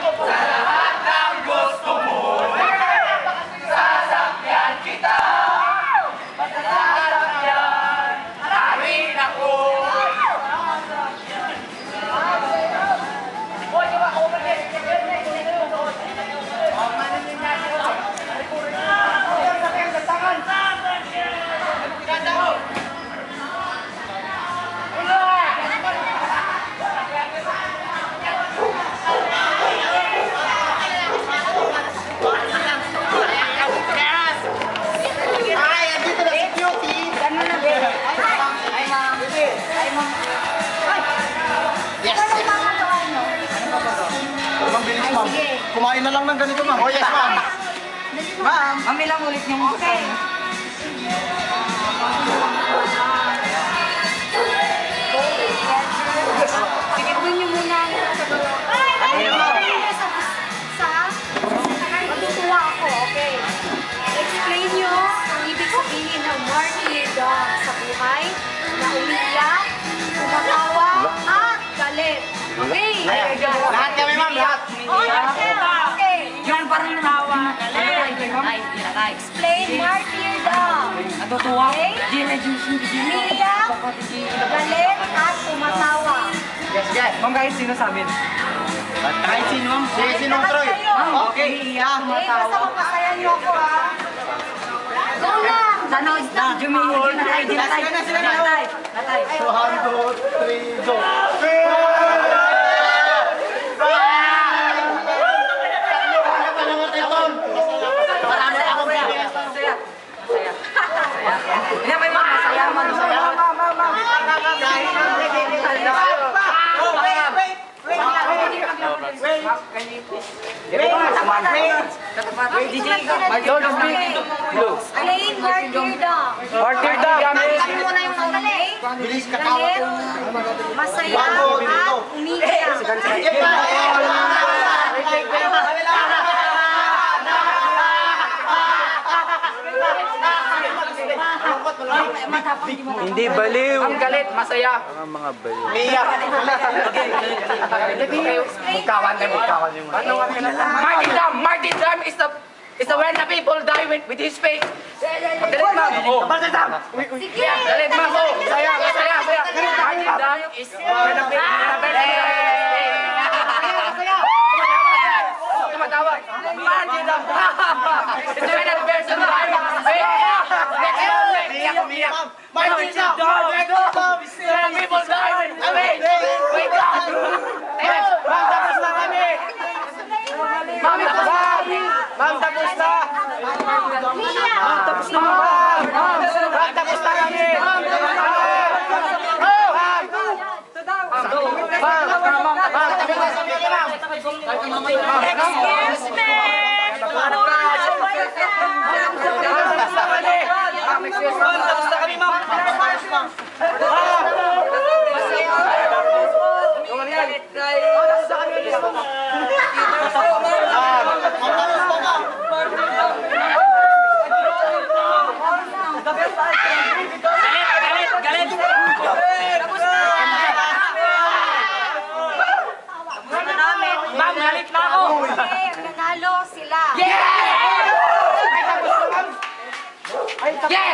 Kumain na lang ng ganito, ma'am. Oh, yes, ma'am. Ma'am. Mami lang ulit yung gusto. Okay. Sige, gawin niyo muna. Matutuwa ako, okay. Explain niyo ang ibig sabihin ng martyrdom sa buhay, na umiiyak, kumakawa, at galit. Okay? Lahat kami, ma'am. Lahat. Okay. Yan pa rin tawa. Explain martyrdom. Natutuwa. Okay? Umiiyak, galit, at kumatawa. Yes, yes. Ma'am, kahit sino sa amin. Kahit sino, ma'am. Sinong Troy? Okay. Okay, basta mapasaya niyo ako, ha? Go lang! Sanood na. Jumihil. Natay. 200, 3, go. Hindi, may mga masaya man. Explain martyrdom. Sabi mo na yung galit. Bilis ka tawag. Masaya at umiiyak. Hindi baliw. Ang galit, masaya. Ang mga baliw. Miyak. Martyrdom is the when the people die with his faith. Galit, ma'am. Martyrdom. Sige! Galit, ma'am. Masaya. Martyrdom is when the people die. Tumatawa. Martyrdom. It's when the person die with his faith. Umiyak. Martyrdom. When people die with his faith. Wake up. Ma'am, tapos na kami. Ma'am, Ma'am, tapos na. Umiiyak! Tapos na, ma'am. Ma'am, tapos na kami. Excuse me! Tapos na kami, ma'am. Ma'am, galit na ako. Okay, nanalo sila. Yeah! Yes!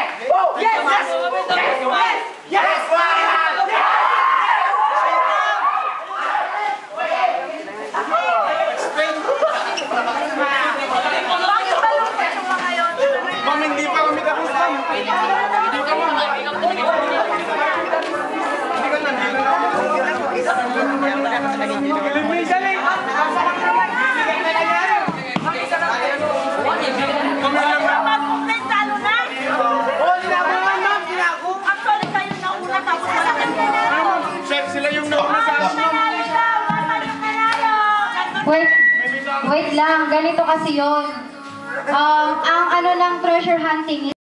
Bakit malungkot yung mga yun? Ma'am, hindi pa kami tapos, ma'am. Sila yung nauna sa amin. Wait lang, ganito kasi yun. Ang ano lang treasure hunting